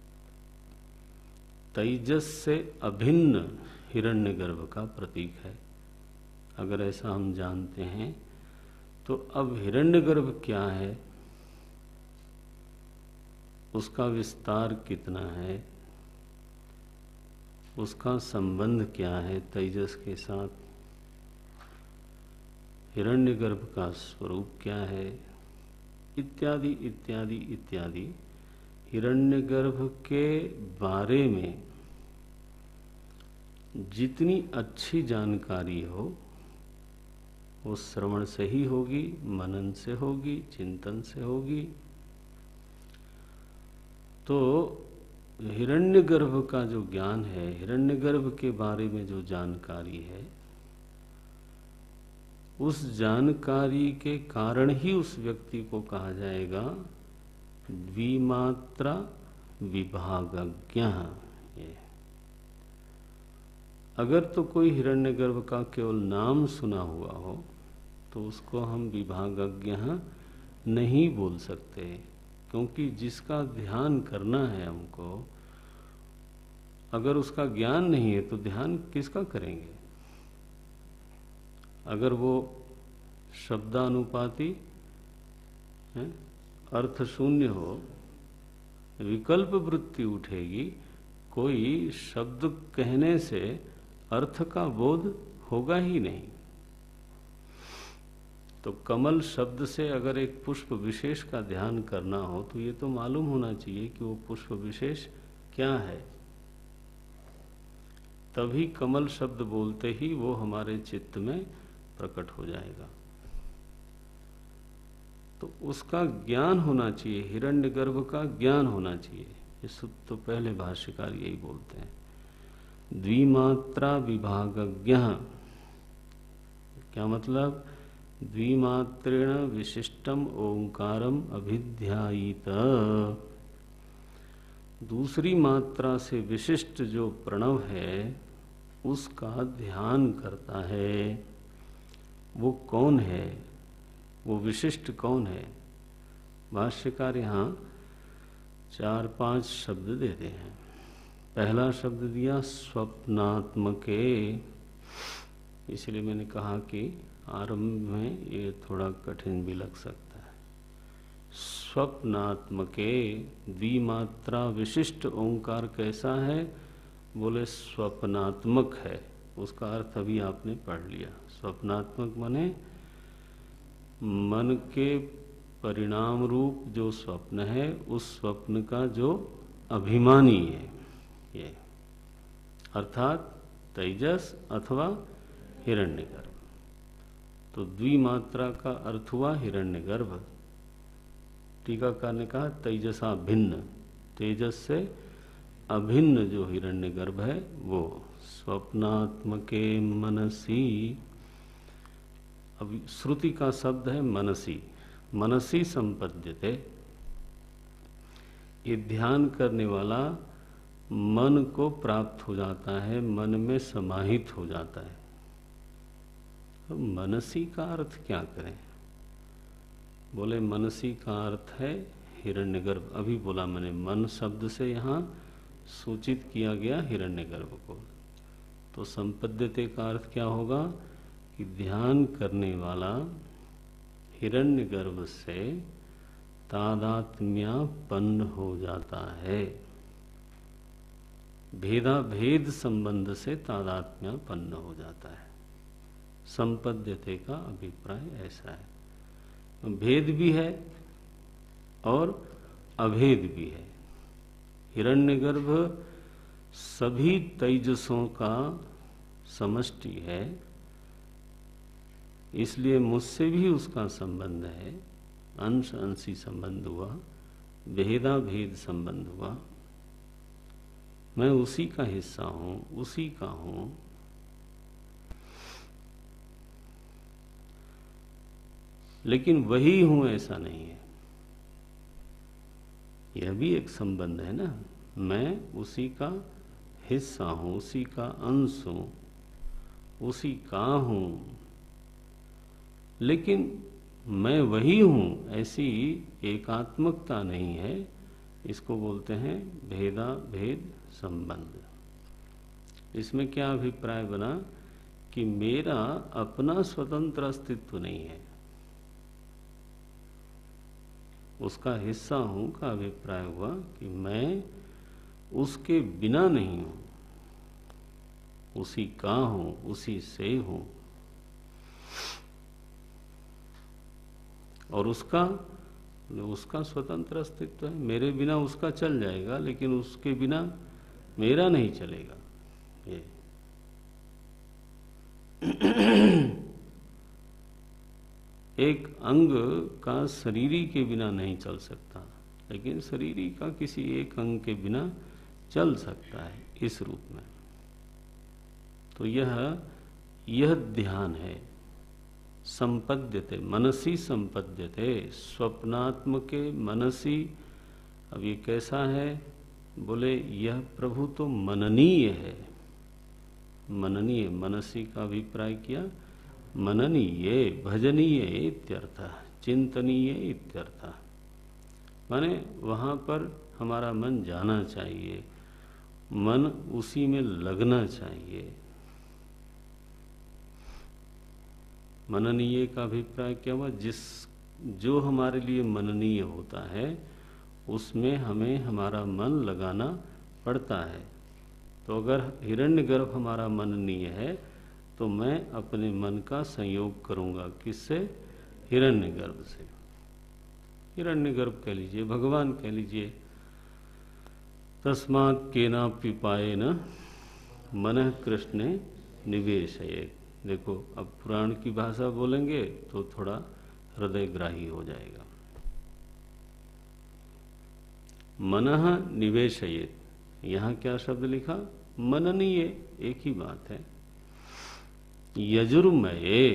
तेजस से अभिन्न हिरण्यगर्भ का प्रतीक है। अगर ऐसा हम जानते हैं तो अब हिरण्यगर्भ क्या है, उसका विस्तार कितना है, उसका संबंध क्या है तेजस के साथ, हिरण्यगर्भ का स्वरूप क्या है, इत्यादि इत्यादि इत्यादि। हिरण्यगर्भ के बारे में जितनी अच्छी जानकारी हो वो श्रवण से ही होगी, मनन से होगी, चिंतन से होगी। तो हिरण्यगर्भ का जो ज्ञान है, हिरण्यगर्भ के बारे में जो जानकारी है, उस जानकारी के कारण ही उस व्यक्ति को कहा जाएगा द्विमात्रा विभागज्ञ। अगर तो कोई हिरण्यगर्भ का केवल नाम सुना हुआ हो तो उसको हम विभागज्ञ नहीं बोल सकते, क्योंकि जिसका ध्यान करना है हमको, अगर उसका ज्ञान नहीं है तो ध्यान किसका करेंगे। अगर वो शब्दानुपाती अर्थ शून्य हो, विकल्प वृत्ति उठेगी, कोई शब्द कहने से अर्थ का बोध होगा ही नहीं। तो कमल शब्द से अगर एक पुष्प विशेष का ध्यान करना हो तो ये तो मालूम होना चाहिए कि वो पुष्प विशेष क्या है, तभी कमल शब्द बोलते ही वो हमारे चित्त में प्रकट हो जाएगा। तो उसका ज्ञान होना चाहिए, हिरण्यगर्भ का ज्ञान होना चाहिए। इस तो पहले भाष्यकार यही बोलते हैं, द्विमात्रा विभागज्ञ। क्या मतलब, द्विमात्रेण विशिष्टम ओंकारम अभिध्यायित। दूसरी मात्रा से विशिष्ट जो प्रणव है उसका ध्यान करता है। वो कौन है, वो विशिष्ट कौन है। भाष्यकार यहाँ 4-5 शब्द देते हैं। पहला शब्द दिया स्वप्नात्मके, इसलिए मैंने कहा कि आरंभ में ये थोड़ा कठिन भी लग सकता है। स्वप्नात्मके, द्विमात्रा विशिष्ट ओंकार कैसा है, बोले स्वप्नात्मक है। उसका अर्थ अभी आपने पढ़ लिया। स्वप्नात्मक माने मन के परिणाम रूप जो स्वप्न है, उस स्वप्न का जो अभिमानी है, ये अर्थात तेजस अथवा हिरण्यगर्भ। तो द्विमात्रा का अर्थ हुआ हिरण्यगर्भ। टीकाकार ने कहा तेजसा भिन्न, तेजस से अभिन्न जो हिरण्यगर्भ है वो स्वप्नात्मके मनसी। अब श्रुति का शब्द है मनसी, मनसी संपद्यते। ये ध्यान करने वाला मन को प्राप्त हो जाता है, मन में समाहित हो जाता है। तो मनसी का अर्थ क्या करें? बोले मनसी का अर्थ है हिरण्यगर्भ। अभी बोला मैंने, मन शब्द से यहाँ सूचित किया गया हिरण्यगर्भ को। तो संपद्यते का अर्थ क्या होगा कि ध्यान करने वाला हिरण्यगर्भ से तादात्म्यापन्न हो जाता है, भेदा भेद संबंध से तादात्म्यापन्न हो जाता है। संपद्यते का अभिप्राय ऐसा है, भेद भी है और अभेद भी है। हिरण्यगर्भ सभी तेजसों का समष्टि है, इसलिए मुझसे भी उसका संबंध है, अंश अंशी संबंध हुआ, भेदा भेद संबंध हुआ। मैं उसी का हिस्सा हूं, उसी का हूं। लेकिन वही हूं ऐसा नहीं है, यह भी एक संबंध है ना। मैं उसी का हिस्सा हूं, उसी का अंश हूं, उसी का हूं, लेकिन मैं वही हूं ऐसी एकात्मकता नहीं है। इसको बोलते हैं भेदा भेद संबंध। इसमें क्या अभिप्राय बना कि मेरा अपना स्वतंत्र अस्तित्व नहीं है, उसका हिस्सा हूं का अभिप्राय हुआ कि मैं उसके बिना नहीं हूं, उसी का हूं, उसी से हूं। और उसका स्वतंत्र अस्तित्व है, मेरे बिना उसका चल जाएगा, लेकिन उसके बिना मेरा नहीं चलेगा। ये एक अंग का शरीरी के बिना नहीं चल सकता, लेकिन शरीरी का किसी एक अंग के बिना चल सकता है, इस रूप में। तो यह ध्यान है। संपद्यते, मनसी संपद्यते, स्वप्नात्मके मनसी। अब ये कैसा है? बोले यह प्रभु तो मननीय है। मननीय, मनसी का अभिप्राय किया मननीय, भजनीय इत्यर्थ, चिंतनीय इत्यर्थ। माने वहां पर हमारा मन जाना चाहिए, मन उसी में लगना चाहिए। मननीय का अभिप्राय क्या हुआ? जो हमारे लिए मननीय होता है उसमें हमें हमारा मन लगाना पड़ता है। तो अगर हिरण्यगर्भ हमारा मननीय है तो मैं अपने मन का संयोग करूंगा, किससे? हिरण्यगर्भ से। हिरण्यगर्भ कह लीजिए, भगवान कह लीजिए। तस्मात् केनापि पायेन मनः कृष्णे निवेशयेत्। देखो, अब पुराण की भाषा बोलेंगे तो थोड़ा हृदयग्राही हो जाएगा। मनः निवेशयेत्, यहाँ क्या शब्द लिखा? मननीय, एक ही बात है। यजुर्मये,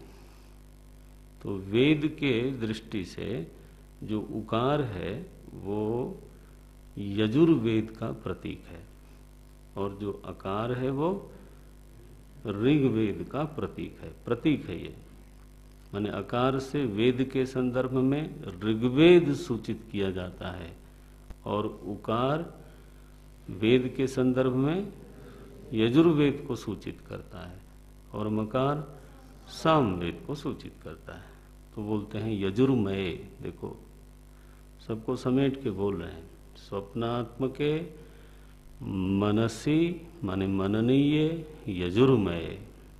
तो वेद के दृष्टि से जो उकार है वो यजुर्वेद का प्रतीक है, और जो अकार है वो ऋग्वेद का प्रतीक है ये। माने अकार से वेद के संदर्भ में ऋग्वेद सूचित किया जाता है, और उकार वेद के संदर्भ में यजुर्वेद को सूचित करता है, और मकार सामवेद को सूचित करता है। तो बोलते हैं यजुर्मय। देखो, सबको समेट के बोल रहे हैं। स्वप्नात्मके मनसी माने मननीय, यजुर्मय।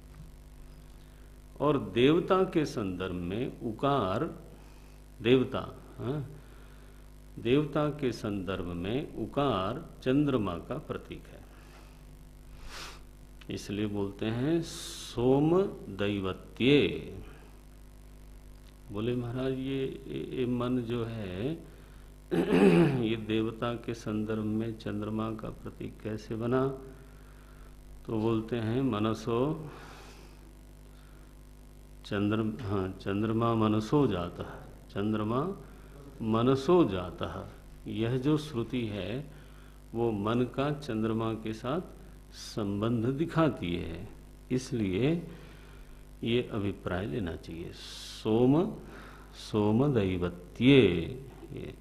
और देवता के संदर्भ में उकार, देवता, देवता के संदर्भ में उकार चंद्रमा का प्रतीक है, इसलिए बोलते हैं सोम दैवत्ये। बोले महाराज ये मन जो है ये देवता के संदर्भ में चंद्रमा का प्रतीक कैसे बना? तो बोलते हैं मनसो चंद्रमा मनसो जाता है, चंद्रमा मनसो जाता है। यह जो श्रुति है वो मन का चंद्रमा के साथ संबंध दिखाती है, इसलिए ये अभिप्राय लेना चाहिए। सोम दैवत्ये ये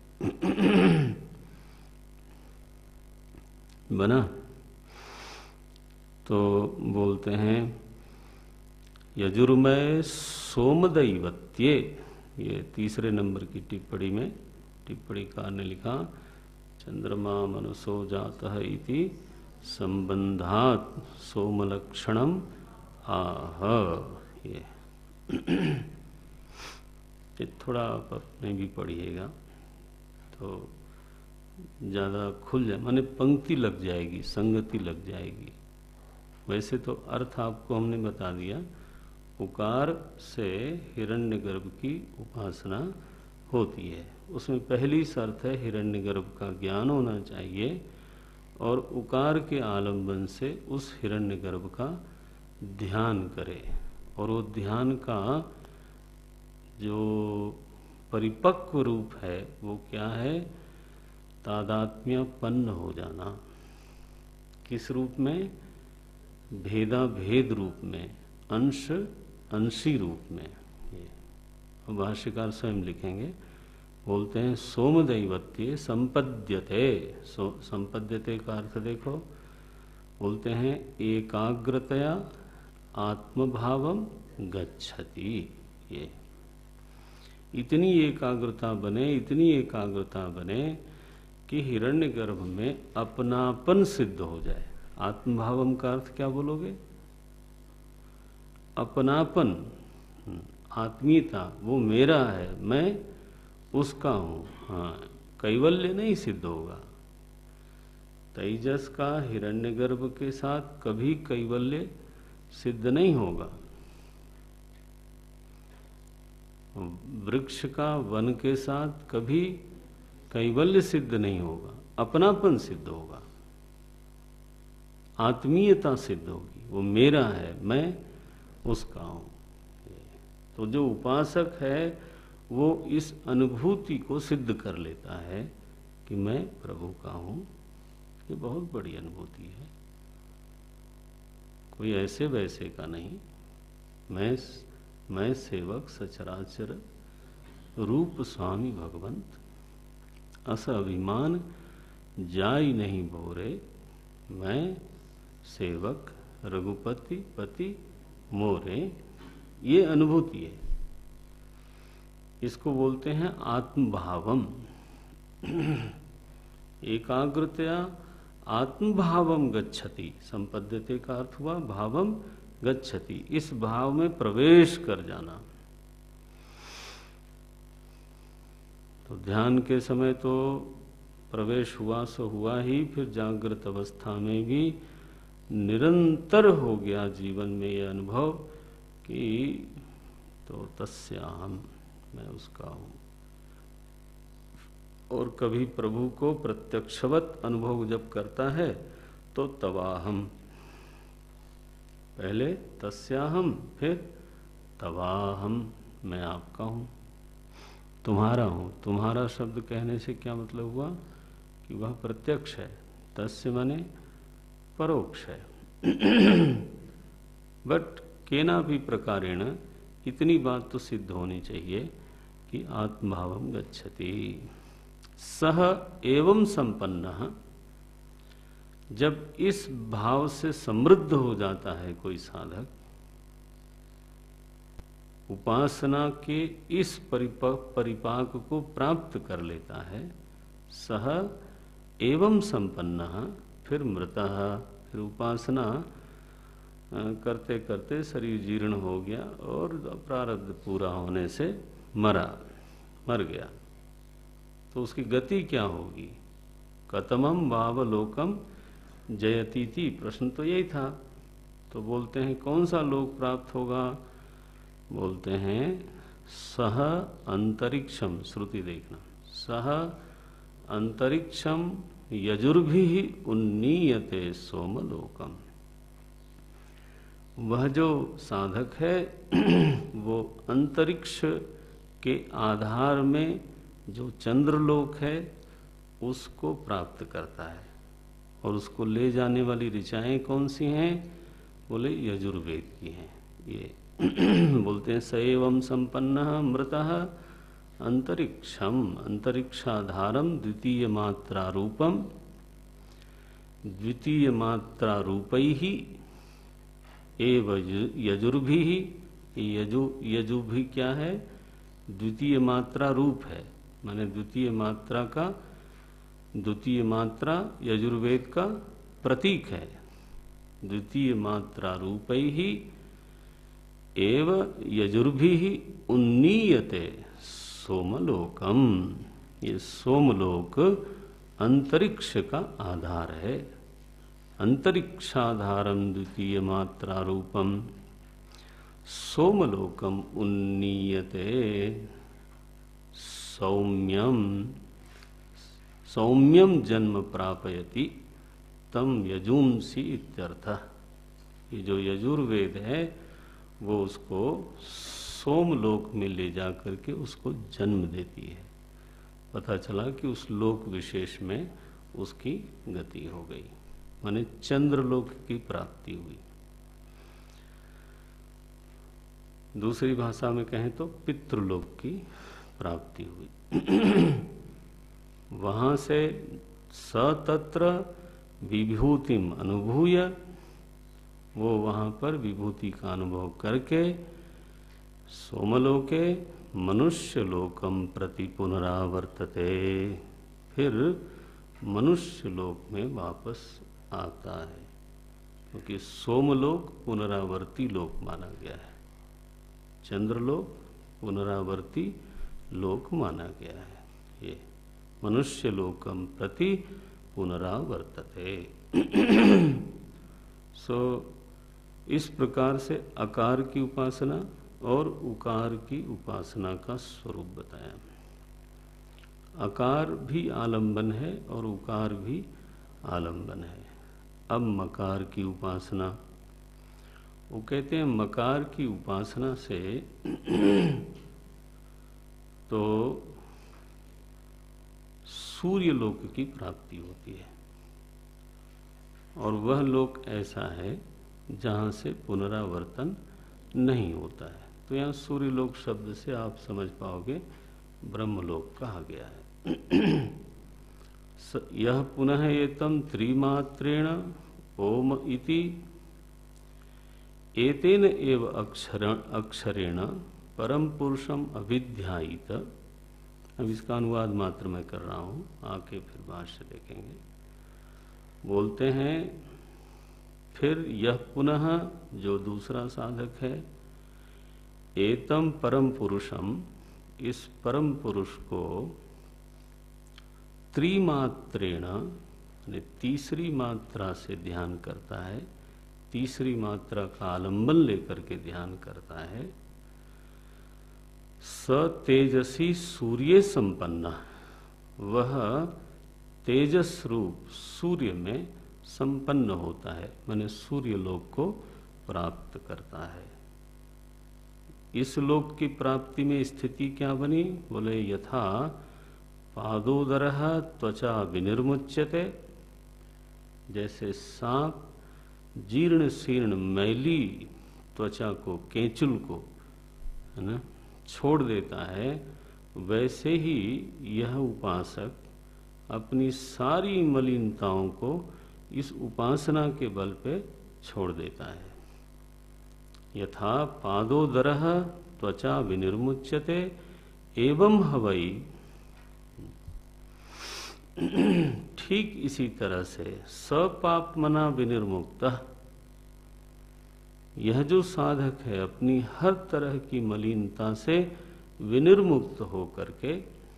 बना। तो बोलते हैं यजुर्मय सोमदैवत्ये, ये तीसरे नंबर की टिप्पणी में टिप्पणीकार ने लिखा चंद्रमा मनसो जातः इति संबंधात सोमलक्षणम आह। ये थोड़ा आप अपने भी पढ़िएगा तो ज़्यादा खुल जाए, माने पंक्ति लग जाएगी, संगति लग जाएगी। वैसे तो अर्थ आपको हमने बता दिया, उकार से हिरण्यगर्भ की उपासना होती है। उसमें पहली शर्त है हिरण्यगर्भ का ज्ञान होना चाहिए और उकार के आलंबन से उस हिरण्यगर्भ का ध्यान करे। और वो ध्यान का जो परिपक्व रूप है वो क्या है? तादात्म्यपन्न हो जाना। किस रूप में? भेदा भेद रूप में, अंश अंशी रूप में। ये भाष्यकार स्वयं लिखेंगे, बोलते हैं सोमदैवत्ये संपद्यते। संपद्यते का अर्थ देखो, बोलते हैं एकाग्रतया आत्मभावम गच्छति। ये इतनी एकाग्रता बने, इतनी एकाग्रता बने कि हिरण्यगर्भ में अपनापन सिद्ध हो जाए। आत्मभावम का अर्थ क्या बोलोगे? अपनापन, आत्मीयता, वो मेरा है, मैं उसका हूं। हाँ, कैवल्य नहीं सिद्ध होगा। तेजस का हिरण्यगर्भ के साथ कभी कैवल्य सिद्ध नहीं होगा। वृक्ष का वन के साथ कभी कैवल्य सिद्ध नहीं होगा, अपनापन सिद्ध होगा, आत्मीयता सिद्ध होगी। वो मेरा है, मैं उसका हूं। तो जो उपासक है वो इस अनुभूति को सिद्ध कर लेता है कि मैं प्रभु का हूं। ये बहुत बड़ी अनुभूति है, कोई ऐसे वैसे का नहीं। मैं सेवक सचराचर रूप स्वामी भगवंत, अस अभिमान जाई नहीं भोरे, मैं सेवक रघुपति पति मोरे। ये अनुभूति है, इसको बोलते हैं आत्मभावम। एकाग्रतया आत्मभावम गच्छति। संपद्यते का अर्थ हुआ भावम गच्छति, इस भाव में प्रवेश कर जाना। तो ध्यान के समय तो प्रवेश हुआ सो हुआ ही, फिर जागृत अवस्था में भी निरंतर हो गया जीवन में यह अनुभव कि तो तस्याहम, मैं उसका हूं। और कभी प्रभु को प्रत्यक्षवत अनुभव जब करता है तो तवाहम, पहले तस्याहम फिर तवाहम, मैं आपका हूं, तुम्हारा हूं। तुम्हारा शब्द कहने से क्या मतलब हुआ कि वह प्रत्यक्ष है, तस्य माने परोक्ष है। बट केना भी प्रकारेण इतनी बात तो सिद्ध होनी चाहिए कि आत्मभावम गच्छति। सह एवं संपन्नः, जब इस भाव से समृद्ध हो जाता है कोई साधक, उपासना के इस परिपाक को प्राप्त कर लेता है, सह एवं संपन्नः, फिर मृतः, फिर उपासना करते करते शरीर जीर्ण हो गया और प्रारब्ध पूरा होने से मर गया। तो उसकी गति क्या होगी? कतमम वावलोकम जयतीति। प्रश्न तो यही था। तो बोलते हैं कौन सा लोक प्राप्त होगा? बोलते हैं सह अंतरिक्षम, श्रुति देखना, सह अंतरिक्षम यजुर्भिः उन्नीयते सोमलोकम। वह जो साधक है वो अंतरिक्ष के आधार में जो चंद्रलोक है उसको प्राप्त करता है। और उसको ले जाने वाली ऋचाएं कौन सी हैं? बोले यजुर्वेद की हैं। ये बोलते हैं स एवं संपन्नः अमृतः अंतरिक्षम अंतरिक्षाधारम द्वितीय मात्रा रूपम द्वितीय मात्रा रूपैः एव यजुर्भिः। यजु भी क्या है? द्वितीय मात्रा रूप है, माने द्वितीय मात्रा का, द्वितीय मात्रा यजुर्वेद का प्रतीक है। द्वितीय मात्रा रूपैः एव यजुर्भिः उन्नीयते सोमलोकम। ये सोमलोक अंतरिक्ष का आधार है। अंतरिक्षाधारम द्वितीय मात्रा रूपम सोमलोकम उन्नीयते सौम्यम सौम्यम जन्म प्रापयति तम यजूंसी इत्यर्थः। ये जो यजुर्वेद है वो उसको सोमलोक में ले जा करके उसको जन्म देती है। पता चला कि उस लोक विशेष में उसकी गति हो गई, माने चंद्रलोक की प्राप्ति हुई। दूसरी भाषा में कहें तो पितृलोक की प्राप्ति हुई। वहां से सतत्र विभूतिम अनुभूय, वो वहां पर विभूति का अनुभव करके सोमलोके मनुष्य लोकम प्रति पुनरावर्तते, फिर मनुष्य लोक में वापस आता है। क्योंकि सोमलोक पुनरावर्ती लोक माना गया है, चंद्रलोक पुनरावर्ती लोक माना गया है। ये मनुष्य लोकम प्रति पुनरावर्तते। इस प्रकार से अकार की उपासना और उकार की उपासना का स्वरूप बताया। अकार भी आलंबन है और उकार भी आलंबन है। अब मकार की उपासना, वो कहते हैं मकार की उपासना से तो सूर्य लोक की प्राप्ति होती है, और वह लोक ऐसा है जहाँ से पुनरावर्तन नहीं होता है। तो यहाँ सूर्य लोक शब्द से आप समझ पाओगे ब्रह्मलोक कहा गया है। यह पुनः एतम त्रिमात्रेण ओम इति एतेन एव अक्षरेण परम पुरुषम अभिध्यायित। अब इसका अनुवाद मात्र मैं कर रहा हूँ, आके फिर भाष्य देखेंगे। बोलते हैं फिर यह पुनः जो दूसरा साधक है, एतम परम पुरुषम, इस परम पुरुष को त्रिमात्रेण तीसरी मात्रा से ध्यान करता है, तीसरी मात्रा का आलंबन लेकर के ध्यान करता है। स तेजसी सूर्य संपन्न, वह तेजस रूप सूर्य में संपन्न होता है, माने सूर्य लोक को प्राप्त करता है। इस लोक की प्राप्ति में स्थिति क्या बनी? बोले यथा पादोदरः त्वचा विनिर्मुच्यते, जैसे सांप जीर्ण शीर्ण मैली त्वचा को, केंचुल को, है ना, छोड़ देता है, वैसे ही यह उपासक अपनी सारी मलिनताओं को इस उपासना के बल पे छोड़ देता है। यथा पादोदरः त्वचा विनिर्मुच्यते एवं हवई, ठीक इसी तरह से सपापमना विनिर्मुक्तः, यह जो साधक है अपनी हर तरह की मलिनता से विनिर्मुक्त हो करके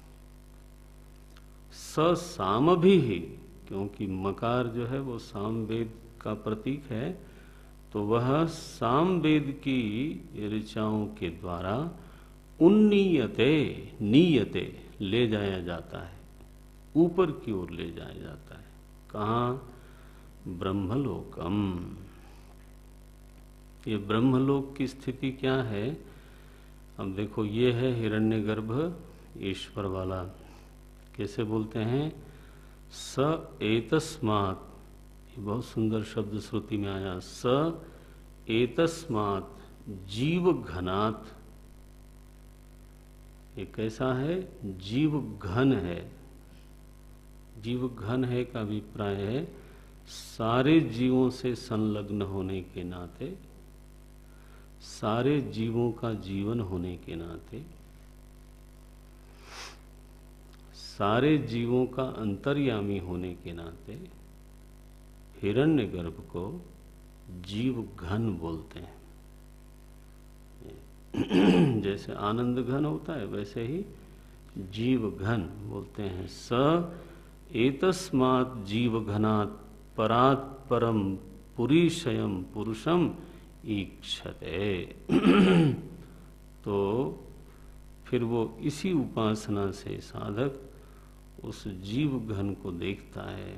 साम भी ही, क्योंकि मकार जो है वो सामवेद का प्रतीक है, तो वह सामवेद की ऋचाओं के द्वारा उन्नीयते, नीयते ले जाया जाता है, ऊपर की ओर ले जाया जाता है। कहाँ? ब्रह्मलोकम। ये ब्रह्मलोक की स्थिति क्या है? अब देखो, ये है हिरण्यगर्भ ईश्वर वाला। कैसे बोलते हैं? स एतस्मात्, ये बहुत सुंदर शब्द श्रुति में आया। स एतस्मात् जीव घनात्। ये कैसा है? जीव घन है। जीव घन है का अभिप्राय है सारे जीवों से संलग्न होने के नाते, सारे जीवों का जीवन होने के नाते, सारे जीवों का अंतर्यामी होने के नाते हिरण्यगर्भ को जीव घन बोलते हैं। जैसे आनंद घन होता है, वैसे ही जीव घन बोलते हैं। स एतस्मात् जीव घनात् परात् परम पुरीशयम पुरुषम ईक्षते। तो फिर वो इसी उपासना से साधक उस जीव घन को देखता है,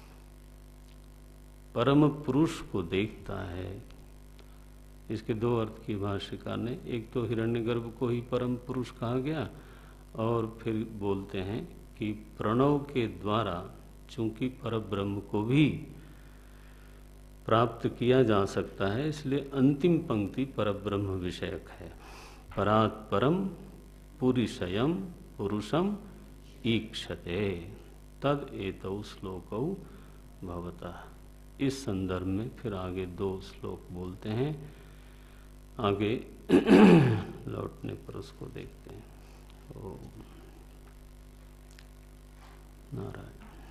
परम पुरुष को देखता है। इसके दो अर्थ की भाष्यकार ने, एक तो हिरण्यगर्भ को ही परम पुरुष कहा गया, और फिर बोलते हैं कि प्रणव के द्वारा चूंकि परब्रह्म को भी प्राप्त किया जा सकता है, इसलिए अंतिम पंक्ति परब्रह्म विषयक है। परात् परम पुरीशयम पुरुषम ईक्षते तद एतौ श्लोकौ भवतः। इस संदर्भ में फिर आगे दो श्लोक बोलते हैं। आगे लौटने पर उसको देखते हैं। ओम नारायण।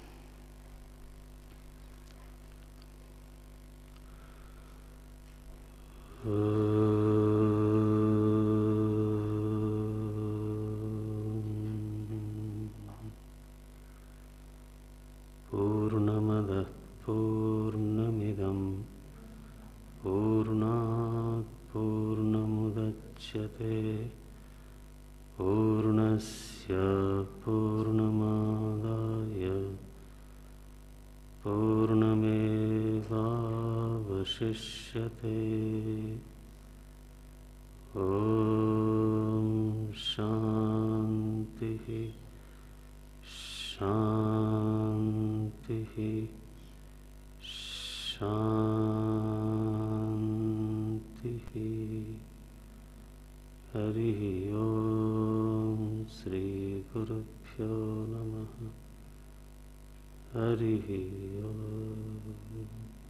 पूर्णमदः पूर्णमिदं पूर्णात् पूर्णमुदच्यते पूर्णस्य पूर्णमादाय पूर्णमेवावशिष्यते। ॐ शान्तिः शान्तिः शान्तिः। हरिः ॐ श्री गुरुभ्यो नमः। हरिः ॐ।